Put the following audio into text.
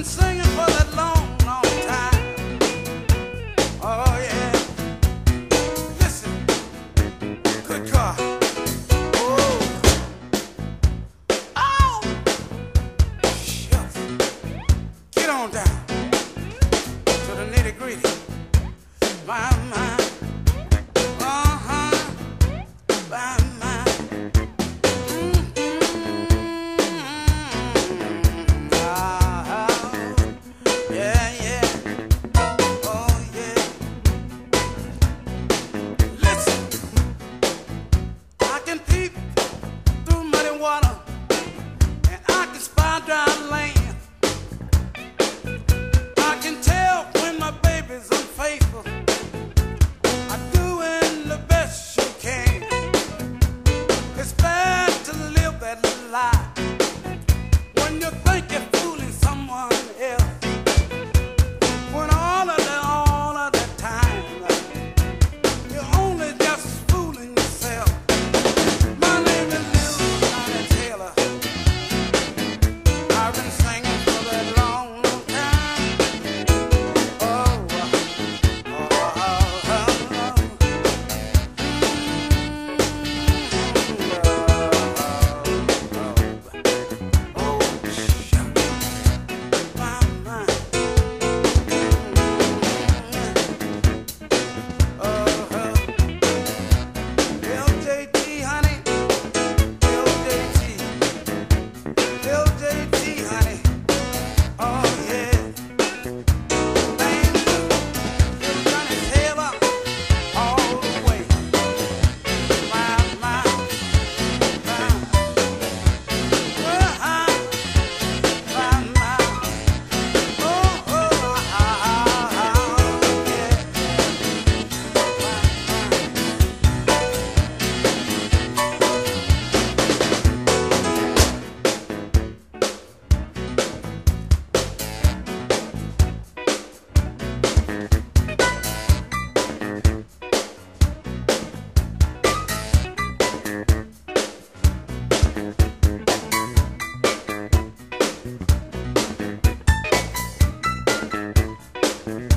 singing for that long, long time. Oh yeah. Listen, good God. Oh, oh, shucks. Get on down to the nitty gritty. My, my, my. Yeah, yeah. Oh, yeah. Listen, I can peep through muddy water, and I can spy dry land. I can tell when my baby's unfaithful. I'm doing the best you can. It's bad to live that lie when you think you're fooling someone else. When all of the time you're only just fooling yourself. My name is Litlle. I've been singing for that long, long time. Oh, LJT, honey, LJT, LJT, honey, oh yeah. Things are running hell up all the way. My, my.